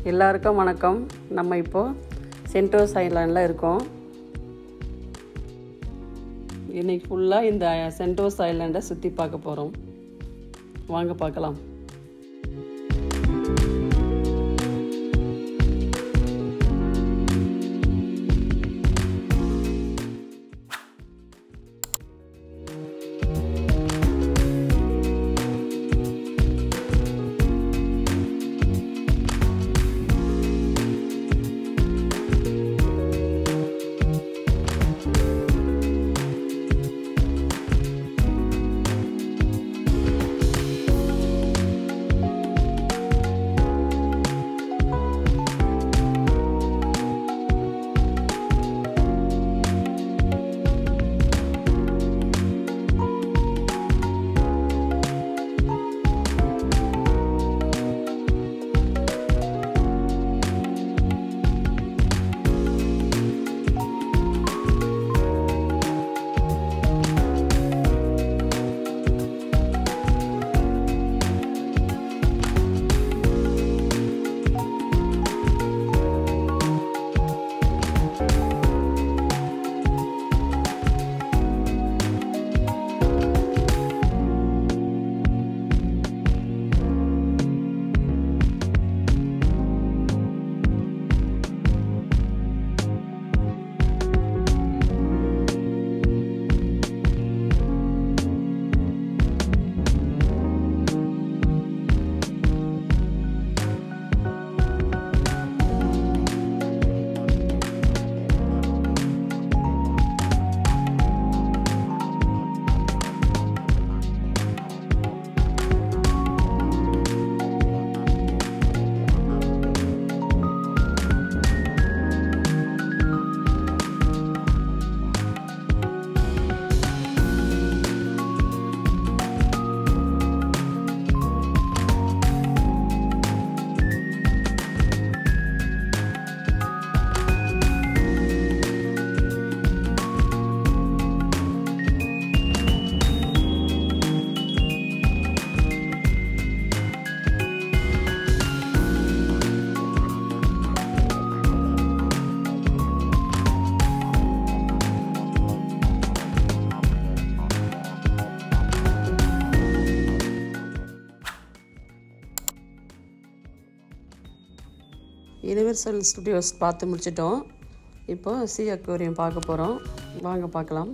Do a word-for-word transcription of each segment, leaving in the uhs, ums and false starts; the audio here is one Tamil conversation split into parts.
எல்லாருக்கும் வணக்கம். நம்ம இப்போ சென்டோசா ஐலாண்டில் இருக்கோம். இன்னைக்கு ஃபுல்லாக இந்த சென்டோசா ஐலாண்டை சுற்றி பார்க்க போகிறோம். வாங்க பார்க்கலாம். யுனிவர்சல் ஸ்டுடியோஸ் பார்த்து முடிச்சிட்டோம். இப்போ சி அக்வேரியம் பார்க்க போகிறோம். வாங்க பார்க்கலாம்.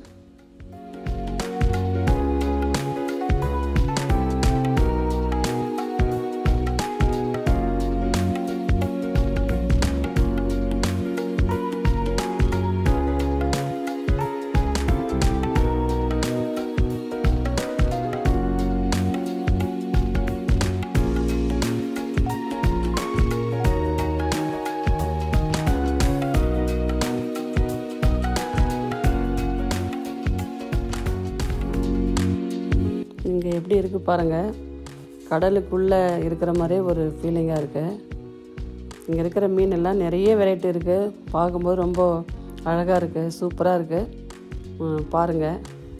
இங்கே எப்படி இருக்குது பாருங்கள். கடலுக்குள்ளே இருக்கிற மாதிரியே ஒரு ஃபீலிங்காக இருக்குது. இங்கே இருக்கிற மீன் எல்லாம் நிறைய வெரைட்டி இருக்குது. பார்க்கும்போது ரொம்ப அழகாக இருக்குது, சூப்பராக இருக்குது. பாருங்கள்.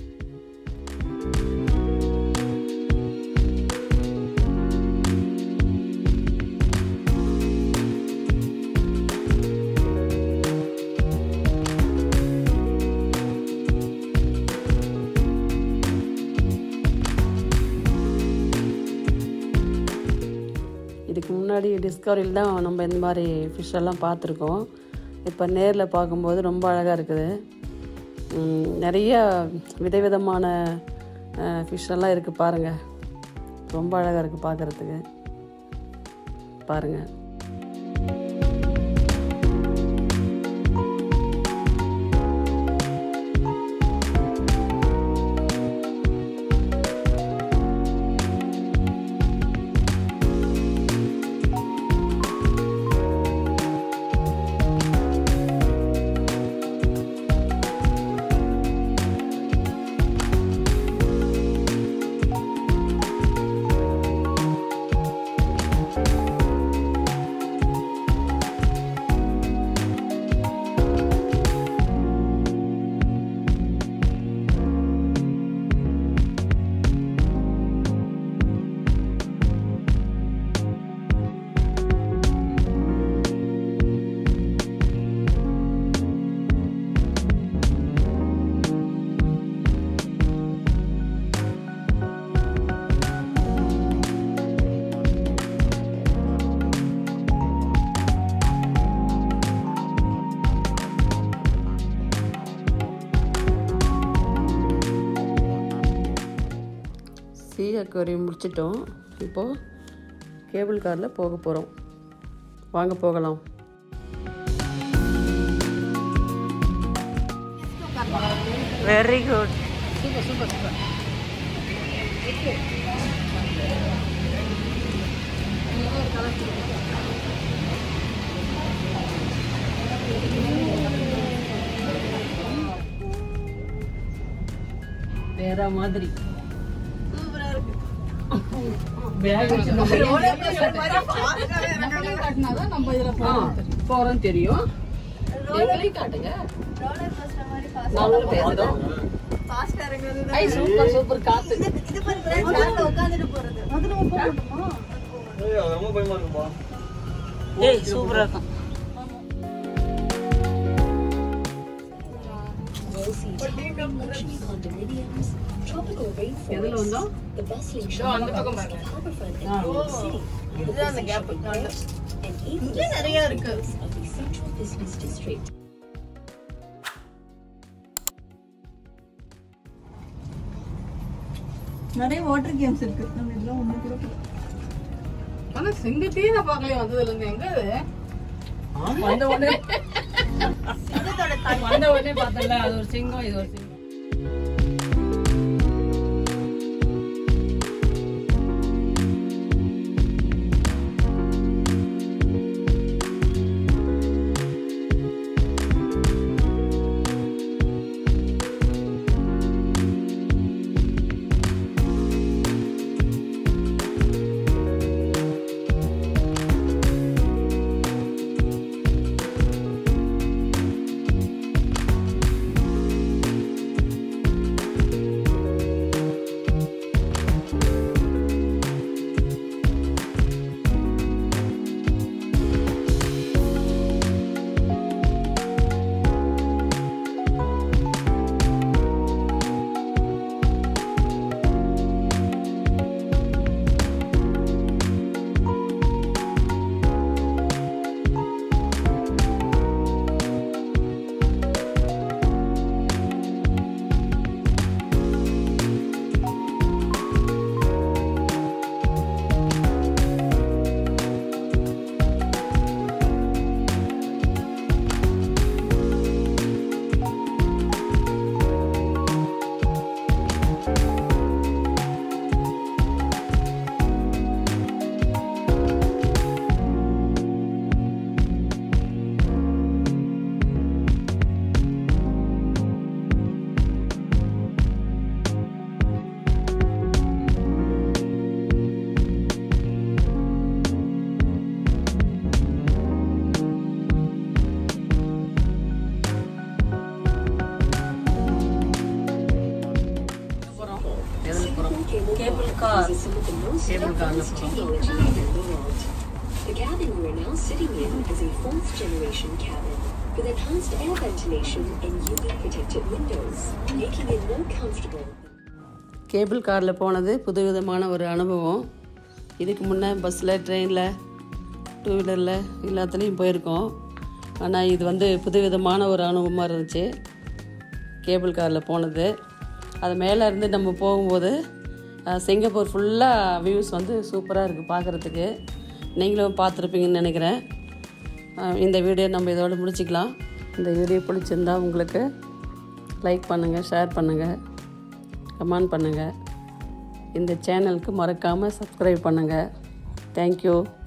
இதுக்கு முன்னாடி டிஸ்கவரியில் தான் நம்ம இந்த மாதிரி ஃபிஷ்ஷெல்லாம் பார்த்துருக்கோம். இப்போ நேரில் பார்க்கும்போது ரொம்ப அழகாக இருக்குது. நிறைய விதவிதமான ஃபிஷ்ஷெல்லாம் இருக்குது பாருங்கள். ரொம்ப அழகாக இருக்குது பார்க்குறதுக்கு. பாருங்கள். அக்வேரியம் முடிச்சிட்டோம். இப்போது கேபிள் காரில் போக போகிறோம். வாங்க போகலாம். Very good. Super super super. வேற மாதிரி சூப்பரா இருக்கு. போறோம் தெரியும். காட்டுங்க. சூப்பர் சூப்பர் காத்து. ஏய் சூப்பரா இருக்கும். எதுல வந்தோம்? அந்த பக்கம் பாருங்க. இதுதான் அந்த கேப். இங்க நிறைய இருக்கு. நிறைய வாட்டர் கேம்ஸ் இருக்கு. நம்ம இதெல்லாம் ஒண்ணு கூட இல்ல. ஆனா சிங்கத்தையே நான் பார்க்கல வந்ததுல இருந்து. எங்க அது? வந்த உடனே சிங்கத்தோட தலை வந்த உடனே பார்த்தல அது ஒரு சிங்கம், இது ஒரு சிங்கம். Cable car. Cable car. The cabin we are now sitting in is a fourth generation cabin with enhanced air ventilation and U V protected windows, making it more comfortable. Cable காரில் போனது புதுவிதமான ஒரு அனுபவம். இதுக்கு முன்னே பஸ்ஸில், ட்ரெயினில், டூ வீலரில் எல்லாத்துலேயும் போயிருக்கோம். ஆனால் இது வந்து புதுவிதமான ஒரு அனுபவமாக இருந்துச்சு கேபிள் காரில் போனது. அது மேலே இருந்து நம்ம போகும்போது சிங்கப்பூர் ஃபுல்லாக வியூஸ் வந்து சூப்பராக இருக்குது பார்க்குறதுக்கு. நீங்களும் பார்த்துருப்பீங்கன்னு நினைக்கிறேன். இந்த வீடியோ நம்ம இதோடு முடிச்சிக்கலாம். இந்த வீடியோ பிடிச்சிருந்தா உங்களுக்கு லைக் பண்ணுங்கள், ஷேர் பண்ணுங்கள், கமெண்ட் பண்ணுங்கள். இந்த சேனலுக்கு மறக்காமல் சப்ஸ்கிரைப் பண்ணுங்கள். தேங்க்யூ.